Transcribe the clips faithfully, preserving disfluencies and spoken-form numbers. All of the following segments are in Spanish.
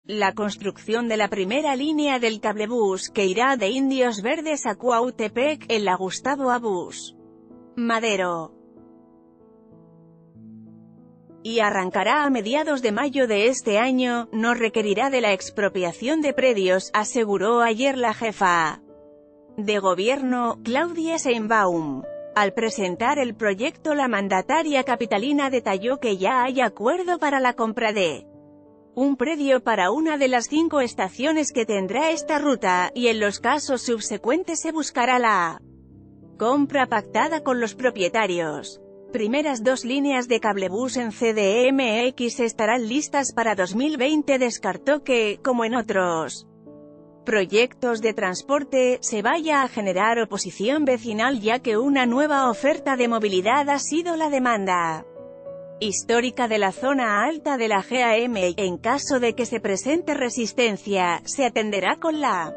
La construcción de la primera línea del cablebús que irá de Indios Verdes a Cuautepec, en la Gustavo Adolfo Madero, y arrancará a mediados de mayo de este año, no requerirá de la expropiación de predios, aseguró ayer la jefa de gobierno, Claudia Sheinbaum. Al presentar el proyecto, la mandataria capitalina detalló que ya hay acuerdo para la compra de un predio para una de las cinco estaciones que tendrá esta ruta, y en los casos subsecuentes se buscará la compra pactada con los propietarios. Primeras dos líneas de cablebús en C D M X estarán listas para dos mil veinte. Descartó que, como en otros proyectos de transporte, se vaya a generar oposición vecinal, ya que una nueva oferta de movilidad ha sido la demanda histórica de la zona alta de la G A M. En caso de que se presente resistencia, se atenderá con la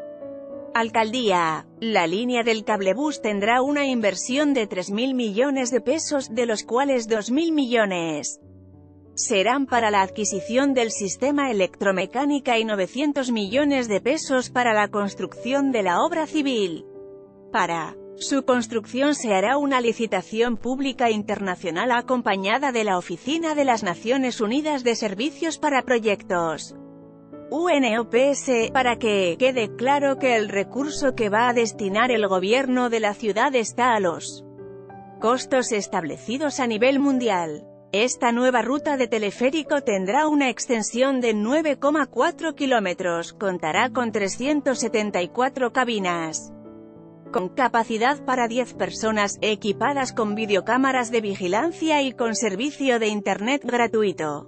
alcaldía. La línea del cablebús tendrá una inversión de tres mil millones de pesos, de los cuales dos mil millones serán para la adquisición del sistema electromecánica y novecientos millones de pesos para la construcción de la obra civil. Para su construcción se hará una licitación pública internacional acompañada de la Oficina de las Naciones Unidas de Servicios para Proyectos, U N O P S, para que quede claro que el recurso que va a destinar el gobierno de la ciudad está a los costos establecidos a nivel mundial. Esta nueva ruta de teleférico tendrá una extensión de nueve coma cuatro kilómetros, contará con trescientas setenta y cuatro cabinas, con capacidad para diez personas, equipadas con videocámaras de vigilancia y con servicio de internet gratuito.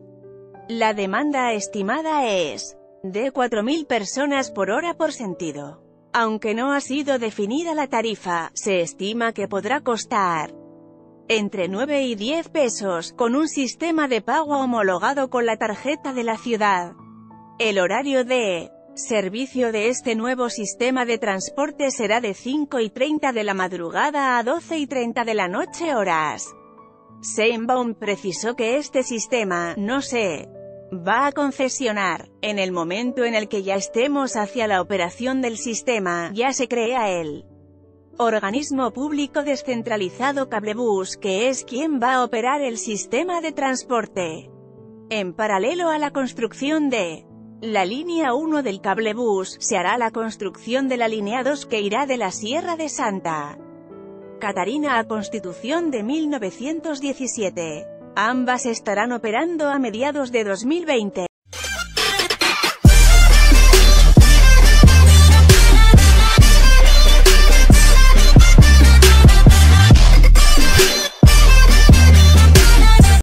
La demanda estimada es de cuatro mil personas por hora por sentido. Aunque no ha sido definida la tarifa, se estima que podrá costar entre nueve y diez pesos, con un sistema de pago homologado con la tarjeta de la ciudad. El horario de servicio de este nuevo sistema de transporte será de cinco y treinta de la madrugada a doce y treinta de la noche horas. Sheinbaum precisó que este sistema no se va a concesionar. En el momento en el que ya estemos hacia la operación del sistema, ya se crea el organismo público descentralizado Cablebús, que es quien va a operar el sistema de transporte. En paralelo a la construcción de la línea uno del cablebús, se hará la construcción de la línea dos que irá de la Sierra de Santa Catarina a Constitución de mil novecientos diecisiete. Ambas estarán operando a mediados de dos mil veinte.